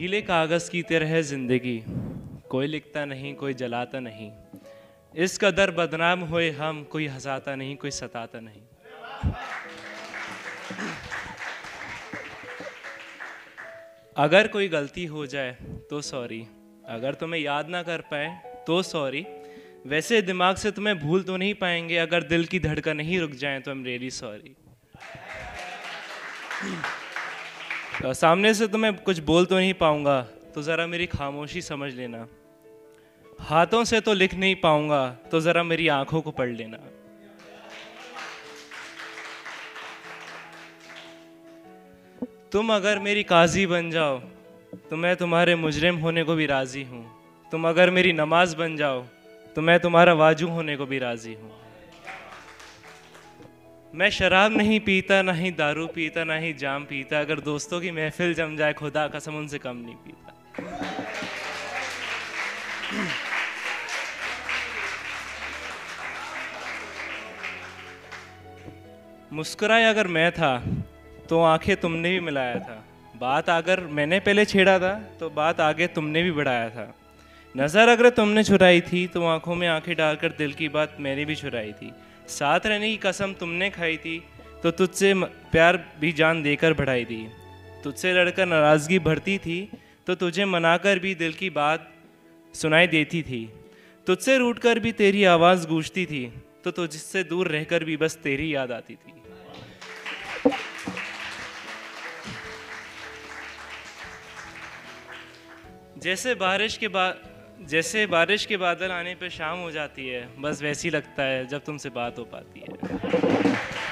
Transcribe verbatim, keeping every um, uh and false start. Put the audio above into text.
गीले कागज़ की तरह है ज़िंदगी, कोई लिखता नहीं कोई जलाता नहीं, इस कदर बदनाम हुए हम, कोई हंसाता नहीं कोई सताता नहीं। अगर कोई गलती हो जाए तो सॉरी, अगर तुम्हें याद ना कर पाए तो सॉरी, वैसे दिमाग से तुम्हें भूल तो नहीं पाएंगे, अगर दिल की धड़कन नहीं रुक जाए तो आई एम रियली सॉरी। तो सामने से तुम्हें कुछ बोल तो नहीं पाऊंगा, तो ज़रा मेरी खामोशी समझ लेना, हाथों से तो लिख नहीं पाऊंगा, तो ज़रा मेरी आंखों को पढ़ लेना। तुम अगर मेरी काजी बन जाओ तो मैं तुम्हारे मुजरिम होने को भी राज़ी हूँ, तुम अगर मेरी नमाज बन जाओ तो मैं तुम्हारा वाजू होने को भी राज़ी हूँ। मैं शराब नहीं पीता, ना ही दारू पीता, ना ही जाम पीता, अगर दोस्तों की महफिल जम जाए खुदा कसम उनसे कम नहीं पीता। मुस्कुराया अगर मैं था तो आंखें तुमने भी मिलाया था, बात अगर मैंने पहले छेड़ा था तो बात आगे तुमने भी बढ़ाया था, नज़र अगर तुमने चुराई थी तो आंखों में आंखें डालकर दिल की बात मैंने भी चुराई थी, साथ रहने की कसम तुमने खाई थी तो तुझसे प्यार भी जान देकर बढ़ाई थी, तुझसे लड़कर नाराज़गी बढ़ती थी तो तुझे मनाकर भी दिल की बात सुनाई देती थी, तुझसे रूठकर भी तेरी आवाज़ गूंजती थी, तो तुझसे दूर रहकर भी बस तेरी याद आती थी। जैसे बारिश के बाद जैसे बारिश के बादल आने पर शाम हो जाती है, बस वैसी लगता है जब तुमसे बात हो पाती है।